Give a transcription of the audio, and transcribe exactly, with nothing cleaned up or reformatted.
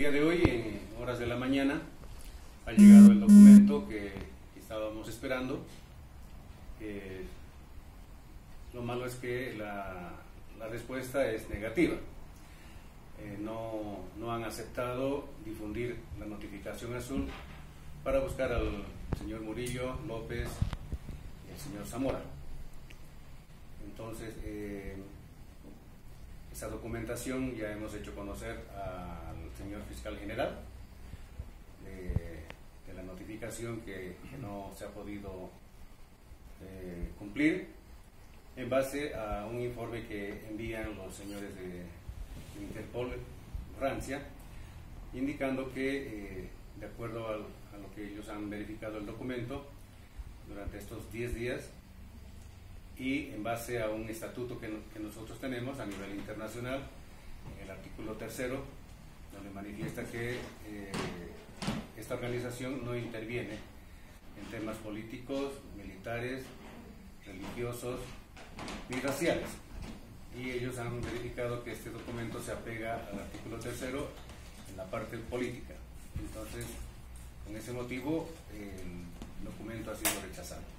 día de hoy, en horas de la mañana, ha llegado el documento que estábamos esperando. Eh, lo malo es que la, la respuesta es negativa. Eh, no, no han aceptado difundir la notificación azul para buscar al señor Murillo, López y al señor Zamora. Entonces, eh, esa documentación ya hemos hecho conocer al señor fiscal general de, de la notificación que, que no se ha podido eh, cumplir en base a un informe que envían los señores de, de Interpol Francia, indicando que eh, de acuerdo al, a lo que ellos han verificado el documento durante estos diez días y en base a un estatuto que, que nosotros tenemos a nivel internacional, en el artículo tercero, donde manifiesta que eh, esta organización no interviene en temas políticos, militares, religiosos ni raciales. Y ellos han verificado que este documento se apega al artículo tercero en la parte política. Entonces, con ese motivo, el documento ha sido rechazado.